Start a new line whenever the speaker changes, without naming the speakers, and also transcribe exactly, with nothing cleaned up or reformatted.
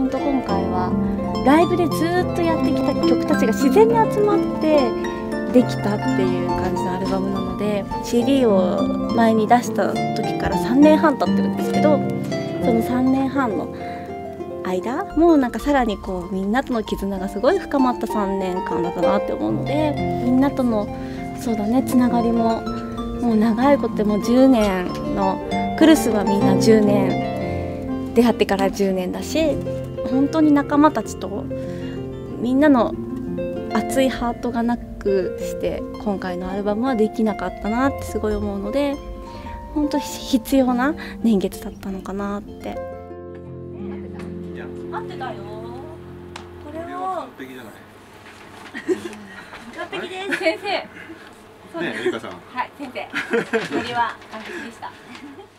本当今回はライブでずっとやってきた曲たちが自然に集まってできたっていう感じのアルバムなので、 シーディー を前に出した時からさんねんはん経ってるんですけど、そのさんねんはんの間もうなんかさらにこうみんなとの絆がすごい深まったさんねんかんだったなって思うので、みんなとのそうだねつながりももう長いことでもうじゅうねんのクルスはみんなじゅうねん出会ってからじゅうねんだし、本当に仲間たちとみんなの熱いハートがなくして今回のアルバムはできなかったなってすごい思うので、本当必要な年月だったのかなって。合ってたよ。これは完璧じゃない。完璧です。先生。
ねえ、エリカさん。
はい、先生。ノリは完璧でした。